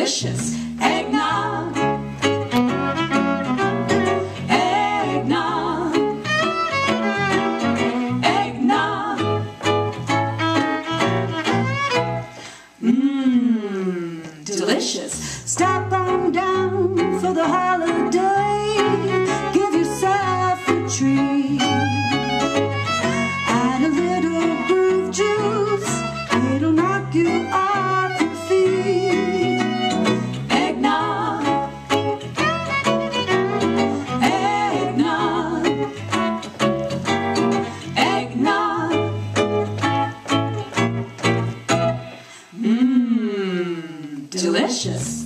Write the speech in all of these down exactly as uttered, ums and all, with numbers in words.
delicious. Eggnog, eggnog, eggnog. Mmm, delicious. Stop on down for the holiday. Give yourself a treat. Add a little groove juice. It'll knock you off your feet. Eggnog, eggnog, eggnog. Mmm, delicious.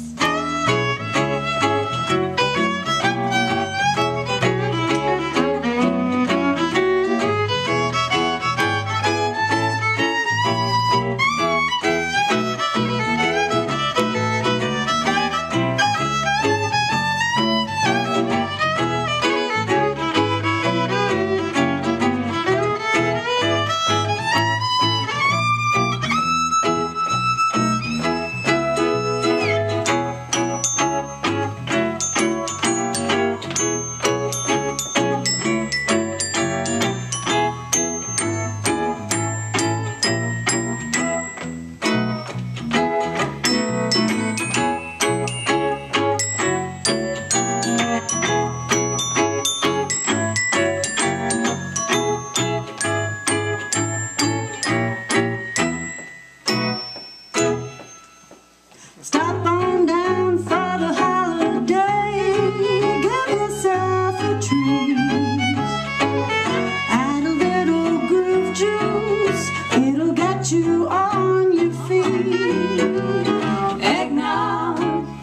Stop on down for the holiday. Give yourself a treat. Add a little groove juice. It'll get you on your feet. Eggnog,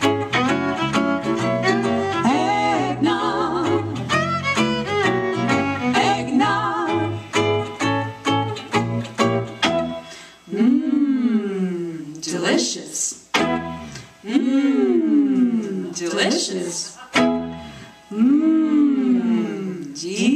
eggnog, eggnog. Mmm, delicious. Mmm, delicious. Mmm,